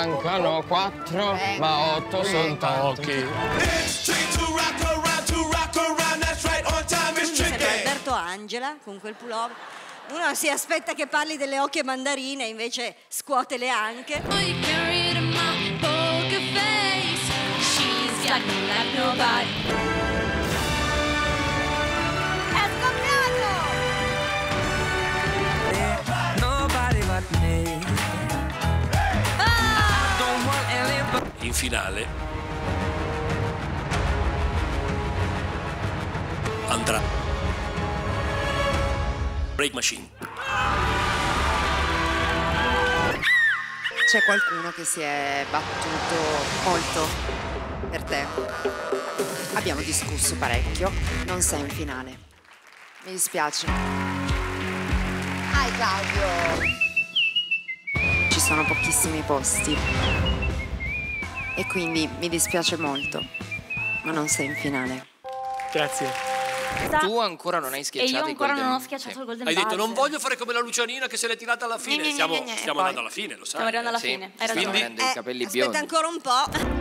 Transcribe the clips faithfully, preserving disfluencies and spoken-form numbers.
mancano quattro, eh. ma otto eh. sono pochi. Alberto Angela con quel pullover. Uno si aspetta che parli delle occhie mandarine, invece scuotele anche. In finale andrà Break Machine. C'è qualcuno che si è battuto molto per te. Abbiamo discusso parecchio, non sei in finale. Mi dispiace. Dai Claudio! Ci sono pochissimi posti e quindi mi dispiace molto, ma non sei in finale. Grazie. Tu ancora non hai schiacciato e io ancora il golden... non ho schiacciato sì. il golden Hai buzzer. detto non voglio fare come la Lucianina che se l'è tirata alla fine. Gne, gne, stiamo gne, gne. stiamo andando alla fine, lo sai. Stiamo arrivando alla sì. fine. Hai Stiamo ragione. avendo i capelli eh, biondi. Aspetta ancora un po'.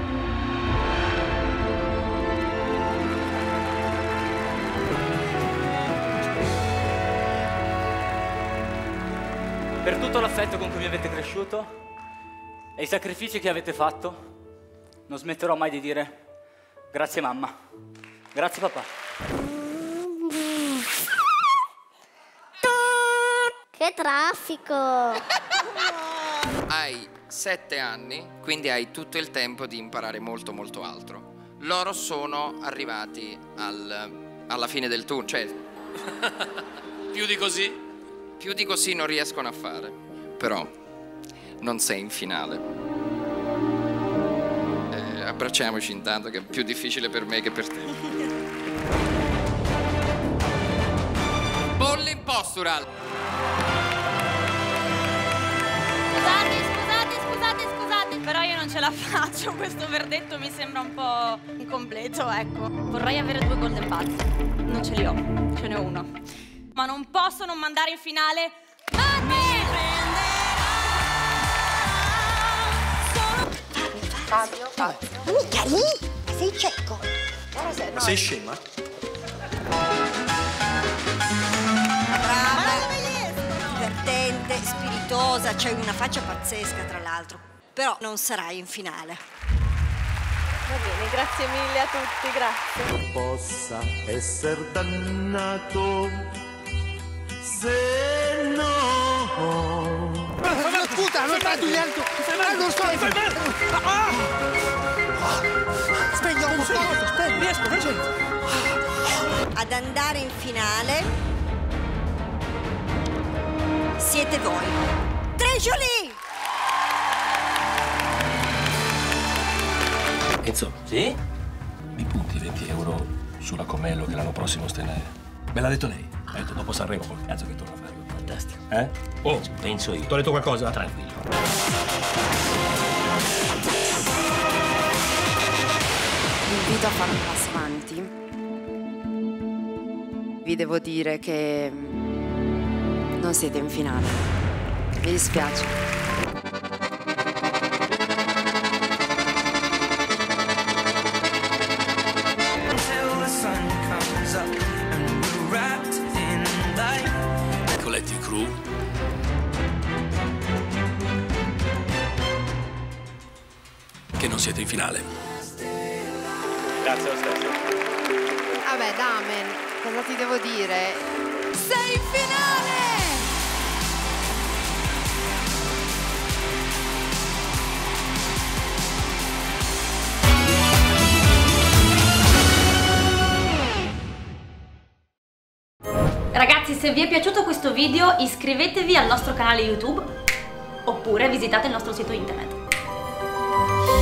Per tutto l'affetto con cui mi avete cresciuto e i sacrifici che avete fatto, non smetterò mai di dire grazie mamma, grazie papà. Che traffico! Hai sette anni, quindi hai tutto il tempo di imparare molto molto altro. Loro sono arrivati al, alla fine del tour, cioè più di così? Più di così non riescono a fare, però non sei in finale. Eh, abbracciamoci intanto, che è più difficile per me che per te. Polling postural. Scusate, scusate, scusate, scusate. Però io non ce la faccio, questo verdetto mi sembra un po' incompleto, ecco. Vorrei avere due golden buzzer. Non ce li ho, ce n'è uno. Ma non posso non mandare in finale a me! Fabio, Fabio. Mica lì! Sei cieco! Ma no, sei scema? Brava! Divertente, spiritosa, c'hai una faccia pazzesca tra l'altro. Però non sarai in finale. Va bene, grazie mille a tutti, grazie. Possa essere dannato se no. Ma scusa, non fai gli altri. Non sto spegno un po', spegno, riesco, facendo. Ad andare in finale siete voi. Trejoli! Enzo? Sì? Mi punti venti euro sulla Comello che l'anno prossimo stene. Me l'ha detto lei? Ha detto dopo Sanremo col cazzo che torna a fare. Fantastico. Eh? Oh, penso io. Ti ho detto qualcosa? Tranquillo. Vi invito a fare un passo avanti. Vi devo dire che non siete in finale. Mi dispiace. Coletti Crew. Che non siete in finale. Grazie lo stesso. Vabbè, Damen, cosa ti devo dire? Sei in finale! Ragazzi, se vi è piaciuto questo video iscrivetevi al nostro canale YouTube oppure visitate il nostro sito internet.